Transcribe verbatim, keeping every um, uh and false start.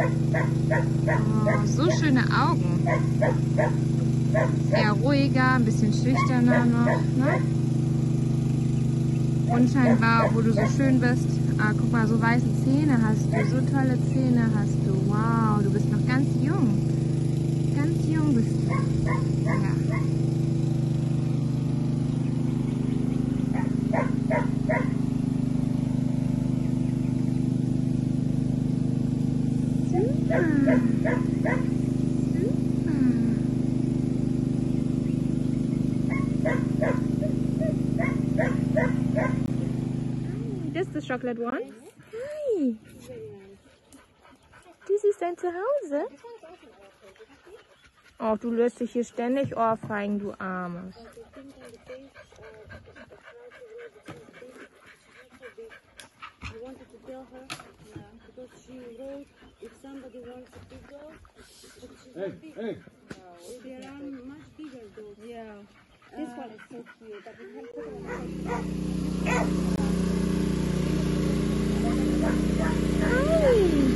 Oh, so schöne Augen. Eher ruhiger, ein bisschen schüchterner noch, ne? Unscheinbar, wo du so schön bist. Ah, guck mal, so weiße Zähne hast du, so tolle Zähne hast du. Wow, du bist noch ganz jung. Ganz jung bist du. Ja. Super. Super. Das ist das Chocolate One? Hi! Das ist dein Zuhause? Oh, du lässt dich hier ständig ohrfeigen, du Armes. Hey, hey! There are much bigger dogs. Yeah. This one is so cute, but we have put it on. Hi!